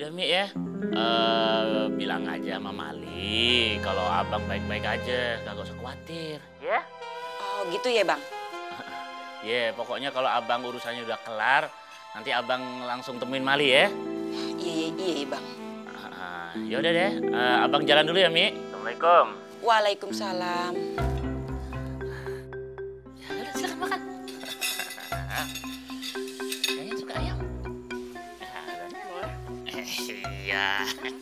Udah Mi ya, bilang aja sama Mali kalau abang baik-baik aja, kagak usah khawatir, ya? Oh gitu ya bang? Ya, pokoknya kalau abang urusannya udah kelar, nanti abang langsung temuin Mali ya. Iya bang. Ya udah deh, abang jalan dulu ya Mi. Assalamualaikum. Waalaikumsalam. Ya udah silakan makan. Kayaknya suka ayam. Iya.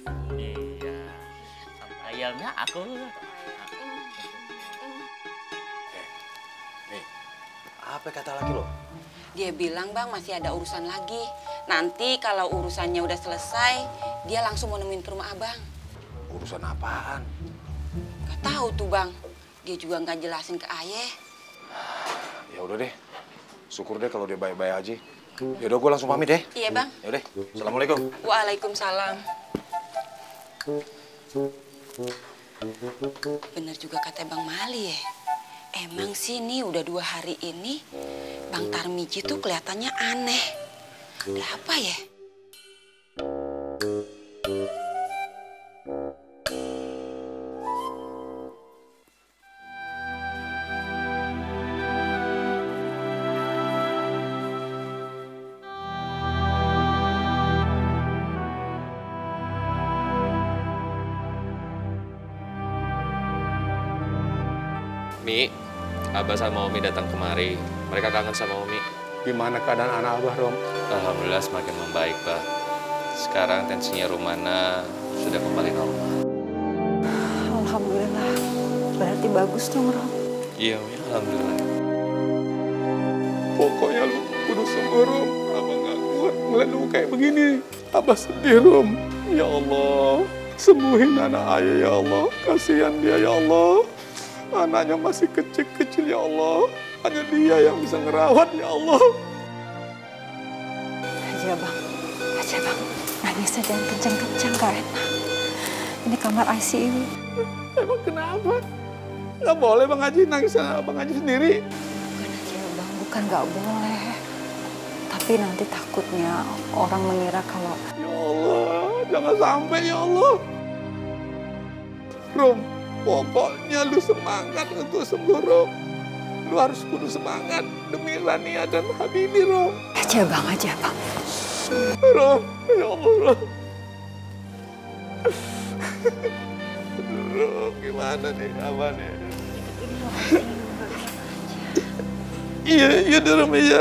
Sama ayamnya aku. Nih, apa kata laki lo? Dia bilang bang masih ada urusan lagi. Nanti kalau urusannya udah selesai, dia langsung mau nemuin ke rumah abang. Urusan apaan? Gak tahu tuh bang. Dia juga nggak jelasin ke ayah. Ya udah deh, syukur deh kalau dia baik-baik aja. Ya udah gue langsung pamit ya. Iya bang. Ya udah, assalamualaikum. Waalaikumsalam. Bener juga kata Bang Mali ya. Emang sih nih udah 2 hari ini Bang Tarmiji tuh kelihatannya aneh. Ada apa ya? Mi, Abah sama Umi datang kemari. Mereka kangen sama Umi. Gimana keadaan anak Abah, Rom? Alhamdulillah semakin membaik, Pak. Sekarang tensinya Rumana sudah kembali normal. Alhamdulillah. Berarti bagus dong, Rom. Iya, Umi. Alhamdulillah. Pokoknya lu kudu sembuh, Rom. Abah gak kuat ngeliat lu kayak begini. Abah sedih, Rom. Ya Allah, sembuhin anak ayah, ya Allah. Kasihan dia, ya Allah. Anaknya masih kecil-kecil, ya Allah. Hanya dia yang bisa ngerawat, ya Allah. Aja, Bang. Aja, Bang. Nangisnya jangan kencang-kencang, gak enak. Ini kamar ICU. Emang kenapa? Gak boleh Bang Haji nangis sama Bang Haji sendiri. Bukan aja, Bang. Bukan gak boleh. Tapi nanti takutnya orang mengira kalau... Ya Allah, jangan sampai, ya Allah. Rom, pokoknya lu semangat untuk sembuh, Rom. Lu harus kudu semangat demi Rania dan Habibie, Rom. Aja, Bang. Aja, Bang. Rom, ya Allah, Rom. Rom, gimana nih, apa nih? Iya, Rom, iya.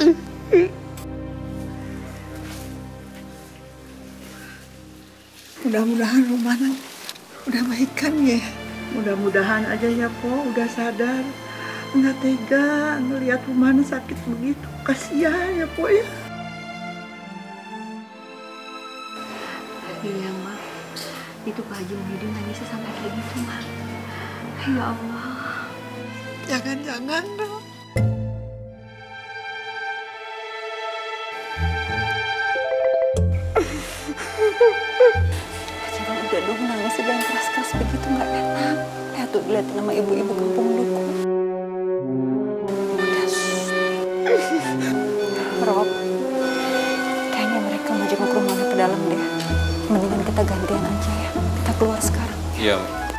Mudah-mudahan Rumana udah baikan ya. Mudah-mudahan aja ya, Po, udah sadar. Nggak tega ngelihat Rumana sakit begitu. Kasihan ya, Po ya. Iya, Mak. Itu Pak Haji Muhyiddin nangisnya sampai kayak gitu, Mak. Ya Allah. Jangan-jangan dong. Jangan udah dong nangisnya jangan keras-keras begitu, nggak enak. Lihat tuh, dilihatin sama ibu-ibu kampung dukun. Rob, kayaknya mereka mau jenguk Rumana ke dalam deh. Mendingan kita gantian aja ya. Kita keluar sekarang. Iya,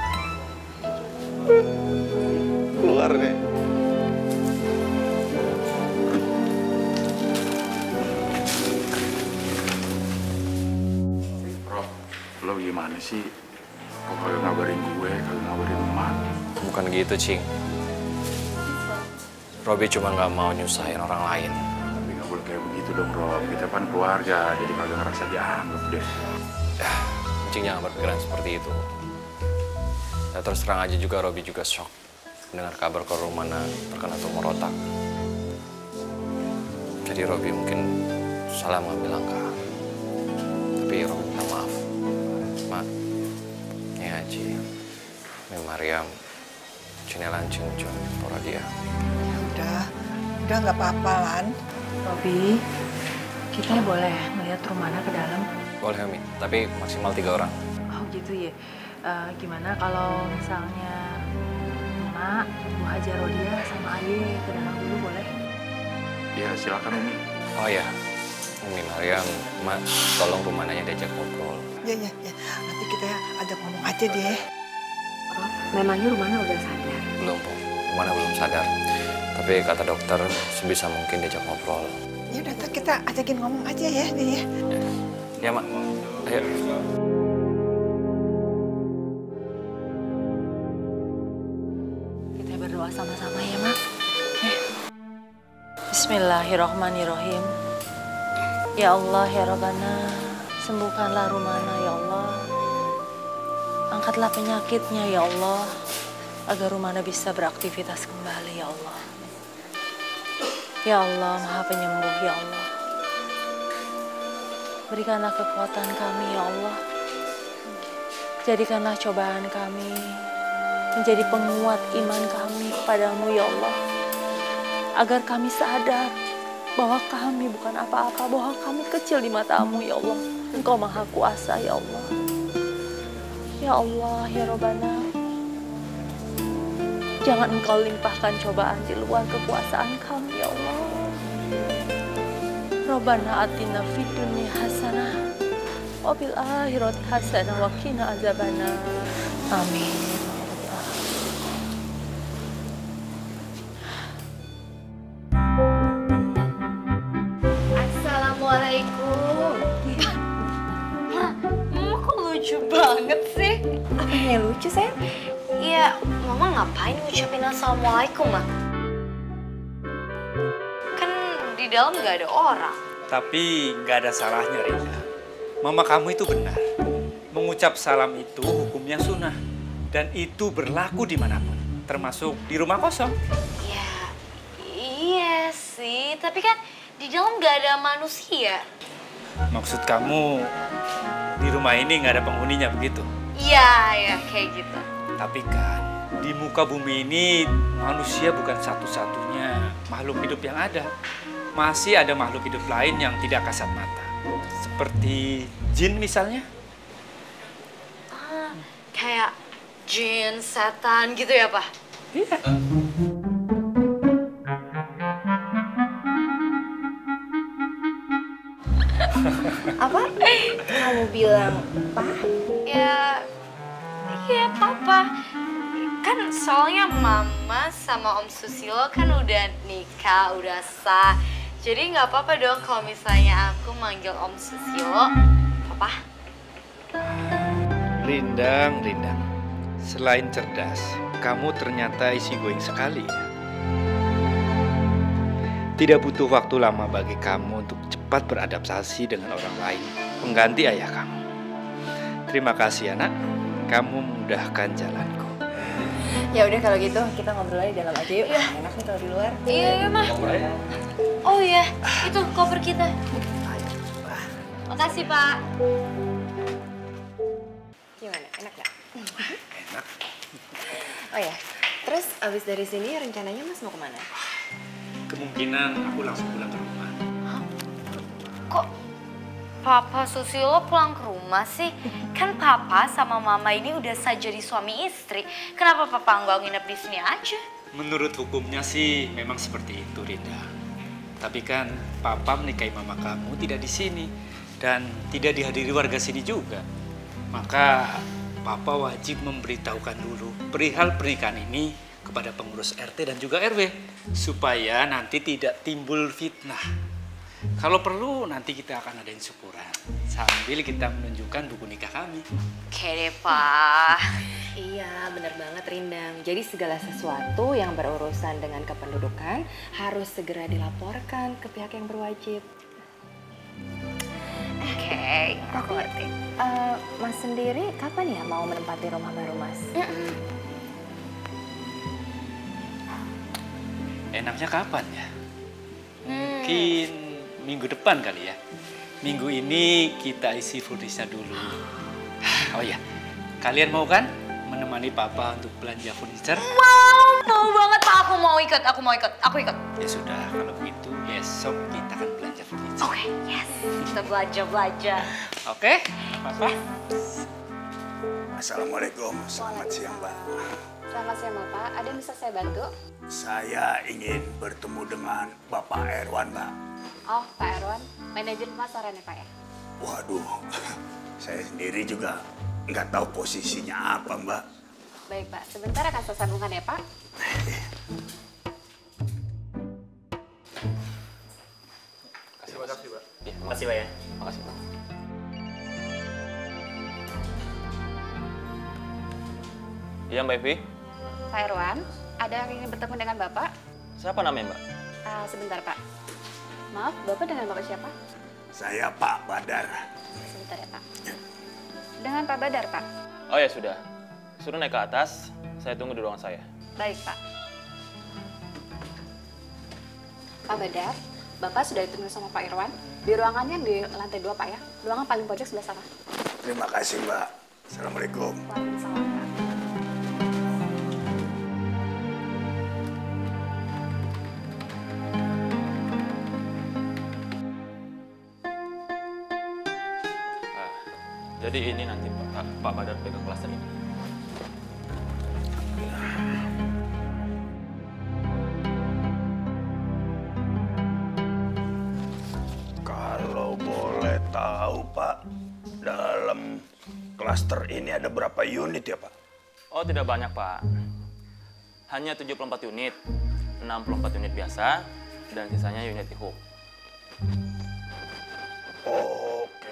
Umi. Keluar nih. Rob, lo gimana sih? Kok kagak ngabarin gue, kagak ngabarin emak? Bukan gitu, Cing. Robi cuma nggak mau nyusahin orang lain. Tapi nggak boleh kayak begitu dong, Rob. Kita kan keluarga, jadi kagak ngerasa dianggap deh. Cing jangan berpikiran seperti itu. Ya, terus terang aja juga Robi juga shock mendengar kabar kalau Rumana terkena tumor otak. Jadi Robi mungkin salah mengambil langkah. Tapi Robi minta maaf. Ma, ini Haji, ini Mariam, Cinelan Cincun, Pora dia. Udah nggak apa-apa, Lan. Robi, kita boleh melihat Rumana ke dalam? Boleh, Umi. Tapi maksimal 3 orang. Oh gitu ya. Gimana kalau misalnya Mak, Bu Haja Rodia sama Aye ke dalam dulu boleh? Ya silakan Umi. Oh ya, Umi Mariam, Mak, tolong Rumananya diajak ngobrol. Ya. Nanti kita ajak ngomong aja deh. Rob, memangnya Rumana udah sadar? Belum, Bu. Rumana belum sadar. Tapi kata dokter, sebisa mungkin diajak ngobrol. Ya udah, ntar kita ajakin ngomong aja ya, nih ya. Ya, Mak. Ayo. Kita berdoa sama-sama ya, Mak. Bismillahirrahmanirrahim. Ya Allah, ya Rabbana, sembuhkanlah Rumana, ya Allah. Angkatlah penyakitnya, ya Allah, agar Rumana bisa beraktivitas kembali, ya Allah. Ya Allah, Maha Penyembuh, ya Allah. Berikanlah kekuatan kami, ya Allah. Jadikanlah cobaan kami menjadi penguat iman kami kepadamu, ya Allah. Agar kami sadar bahwa kami bukan apa-apa, bahwa kami kecil di matamu, ya Allah. Engkau Maha Kuasa, ya Allah. Ya Allah, ya Rabbana, jangan Engkau limpahkan cobaan di luar kekuasaan kami, ya Allah. Rabbana atina fid dunya hasanah wa fil akhirati hasanah wa qina azabannar. Amin. Assalamualaikum. Mama kok lucu banget sih? Apanya yang lucu, sayang? Iya, Mama ngapain ngucapin Assalamualaikum, Ma? Kan di dalam gak ada orang. Tapi nggak ada salahnya, Rinda. Mama kamu itu benar. Mengucap salam itu hukumnya sunnah. Dan itu berlaku dimanapun. Termasuk di rumah kosong. Ya, iya sih. Tapi kan di dalam gak ada manusia. Maksud kamu di rumah ini nggak ada penghuninya begitu? Iya, ya kayak gitu. Tapi kan di muka bumi ini manusia bukan satu-satunya makhluk hidup yang ada. Masih ada makhluk hidup lain yang tidak kasat mata. Seperti jin misalnya. Kayak jin, setan gitu ya, Pak? Iya. Apa? Kamu bilang, Pak? Ya, iya Papa. Kan soalnya Mama sama Om Susilo kan udah nikah, udah sah. Jadi nggak apa-apa dong kalau misalnya aku manggil Om Susilo Papa. Rindang. Selain cerdas, kamu ternyata easy going sekali ya. Tidak butuh waktu lama bagi kamu untuk cepat beradaptasi dengan orang lain, pengganti ayah kamu. Terima kasih anak, kamu memudahkan jalanku. Ya udah kalau gitu kita ngobrol aja di dalam aja yuk. Enak nih kalau di luar. Iya, Ma. Oh iya, itu koper kita. Makasih, Pak. Gimana, enak gak? Enak. Oh ya, terus abis dari sini rencananya Mas mau kemana? Kemungkinan aku langsung pulang ke rumah. Kok Papa Susilo pulang ke rumah sih? Kan Papa sama Mama ini udah sah jadi suami istri. Kenapa Papa nggak nginep di sini aja? Menurut hukumnya sih memang seperti itu, Rinda. Tapi kan Papa menikahi Mama kamu tidak di sini dan tidak dihadiri warga sini juga. Maka Papa wajib memberitahukan dulu perihal pernikahan ini kepada pengurus RT dan juga RW supaya nanti tidak timbul fitnah. Kalau perlu nanti kita akan adain syukuran sambil kita menunjukkan buku nikah kami. Oke deh, Pak. Iya, bener banget Rindang. Jadi segala sesuatu yang berurusan dengan kependudukan harus segera dilaporkan ke pihak yang berwajib. Oke, aku ngerti. Mas sendiri kapan ya mau menempati rumah baru Mas? Enaknya kapan ya? Mungkin minggu depan kali ya. Minggu ini kita isi furnisnya dulu. Oh ya, kalian mau kan menemani Papa untuk belanja furniture? Mau banget Pak, aku mau ikut. Ya sudah, kalau begitu besok kita akan belanja furniture. Oke, yes. Kita belanja. Oke, Papa. Assalamualaikum, selamat siang Pak. Selamat siang Bapak, ada yang bisa saya bantu? Saya ingin bertemu dengan Bapak Erwan, Mbak. Oh, Pak Erwan, manajer pemasaran ya Pak ya? Waduh, saya sendiri juga nggak tahu posisinya apa, Mbak. Baik Pak, sebentar akan saya sambungkan ya Pak. Terima kasih, Pak. Ya, makasih Pak ya. Makasih, Pak. Iya, Mbak Evi. Pak Erwan, ada yang ingin bertemu dengan Bapak? Siapa namanya, Mbak? Sebentar Pak. Maaf, Bapak dengan Bapak siapa? Saya Pak Badar. Sebentar ya Pak. Dengan Pak Badar Pak? Oh ya sudah. Suruh naik ke atas, saya tunggu di ruangan saya. Baik Pak. Pak Badar, Bapak sudah ditunggu sama Pak Irwan. Di ruangannya di lantai 2 Pak ya. Ruangan paling pojok sebelah sana. Terima kasih, Mbak. Assalamualaikum. Waalaikumsalam Pak. Jadi ini nanti Pak Badar pegang klaster ini. Kalau boleh tahu, Pak, dalam klaster ini ada berapa unit ya, Pak? Oh, tidak banyak, Pak. Hanya 74 unit. 64 unit biasa dan sisanya unit IHU. Oke.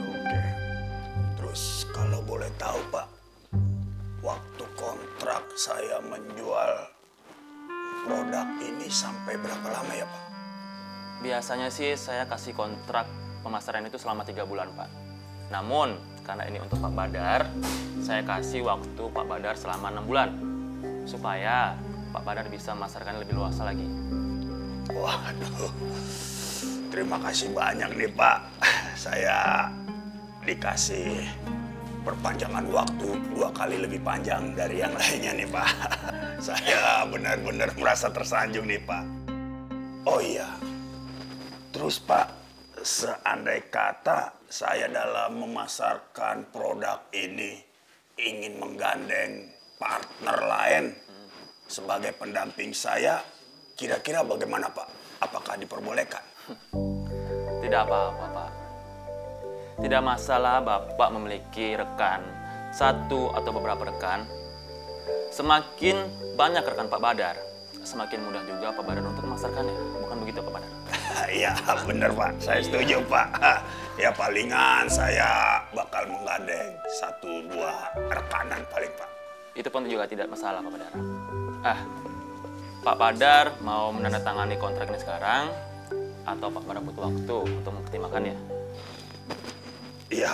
Terus kalau boleh tahu, Pak, waktu kontrak saya menjual produk ini sampai berapa lama ya, Pak? Biasanya sih saya kasih kontrak pemasaran itu selama 3 bulan, Pak. Namun, karena ini untuk Pak Badar, saya kasih waktu Pak Badar selama 6 bulan. Supaya Pak Badar bisa memasarkan lebih luas lagi. Waduh, terima kasih banyak nih, Pak. Saya dikasih perpanjangan waktu 2 kali lebih panjang dari yang lainnya nih, Pak. Saya benar-benar merasa tersanjung nih, Pak. Oh iya, terus Pak, seandai kata saya dalam memasarkan produk ini ingin menggandeng partner lain sebagai pendamping saya, kira-kira bagaimana, Pak? Apakah diperbolehkan? Tidak apa-apa, Pak. Tidak masalah Bapak memiliki rekan, 1 atau beberapa rekan. Semakin banyak rekan Pak Badar, semakin mudah juga Pak Badar untuk memasarkannya. Bukan begitu, Pak Badar? Iya, benar, Pak. Saya setuju, Pak. Ya palingan saya bakal menggandeng 1-2 rekanan paling, Pak. Itu pun juga tidak masalah, Pak Badar. Pak Badar mau menandatangani kontrak ini sekarang, atau Pak Badar butuh waktu untuk mempertimbangkannya? Ya,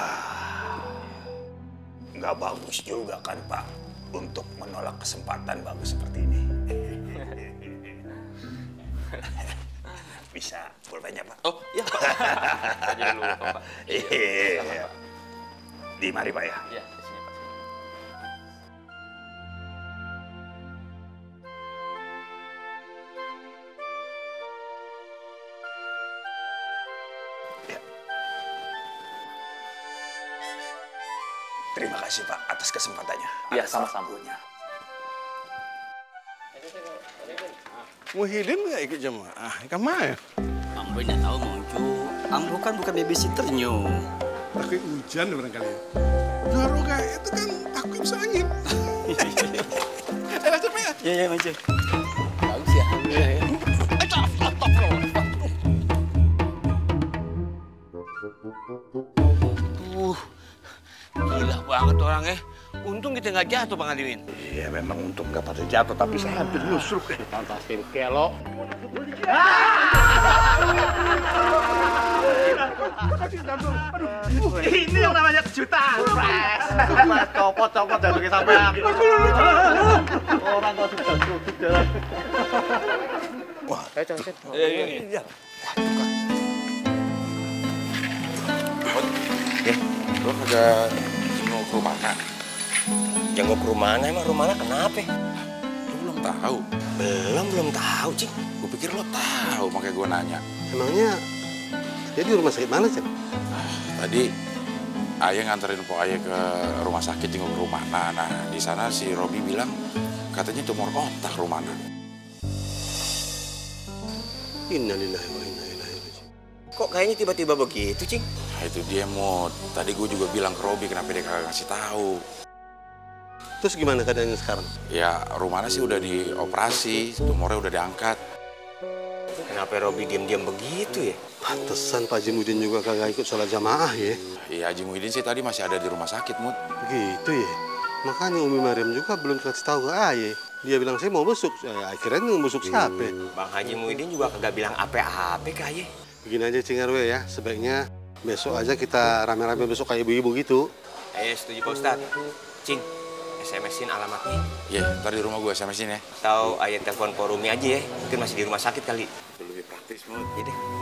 nggak bagus juga kan, Pak, untuk menolak kesempatan bagus seperti ini. Bisa pulpennya, Pak? Oh, iya, Pak. Saja dulu, Pak. Iya. Di mari, Pak, ya? Iya, di sini, Pak. Terima kasih, Pak, atas kesempatannya. Iya, sama-sama. Muhyiddin nggak ikut jamaah? Ikan mana? Ambo nggak tahu, Mongcu. Ambo kan bukan babysitternya. Takut hujan barangkali ya. Juara kayak itu kan takut bisa angin. Cepet ya? Iya, Mongcu. Bagus ya. Gila banget orangnya. Untung kita nggak jatuh, Bang Adiwin. Iya, memang untung nggak pada jatuh, tapi saya hampir nyusruk. Fantastis, kelok. Ini yang namanya kejutan. Copot dan kita sampean. Orang kok sudah. Wah, Iya. Lo kagak jenguk ke rumah? Jenguk ke rumah? Emang rumahnya kenapa? Lo belum tahu? Belum tahu, Cing. Gue pikir lo tahu, makanya gue nanya. Emangnya dia di rumah sakit mana, Cing? Tadi Ayah nganterin Pok Ayah ke rumah sakit, jenguk ke rumah. Nah, di sana si Robi bilang Katanya tumor otak Rumana. Innalillahi wa inna ilaihi raji'un. Kok kayaknya tiba-tiba begitu, Cing? Nah, itu dia, Mut. Tadi gue juga bilang ke Robi kenapa dia kagak ngasih tahu. Terus gimana keadaannya sekarang? Ya, Rumana sih udah dioperasi, tumornya udah diangkat. Kenapa Robi diam-diam begitu ya? Pantesan Pak Haji Muhyiddin juga kagak ikut sholat jamaah ya? Iya, Haji Muhyiddin sih tadi masih ada di rumah sakit, Mut. Begitu ya? Makanya Umi Mariam juga belum kasih tahu ke Aye. Dia bilang saya mau besuk, akhirnya mau besuk siapa? Bang Haji Muhyiddin juga kagak bilang apa-apa ke Aye. Begini aja Cing RW ya, sebaiknya besok aja kita rame-rame besok kayak ibu-ibu gitu. Setuju Pak Ustadz. Cing, SMS-in alamatnya. Iya, ntar di rumah gue SMS-in ya. Atau Aye telepon Porumi aja ya, mungkin masih di rumah sakit kali. Lebih praktis, Mut. Iya deh.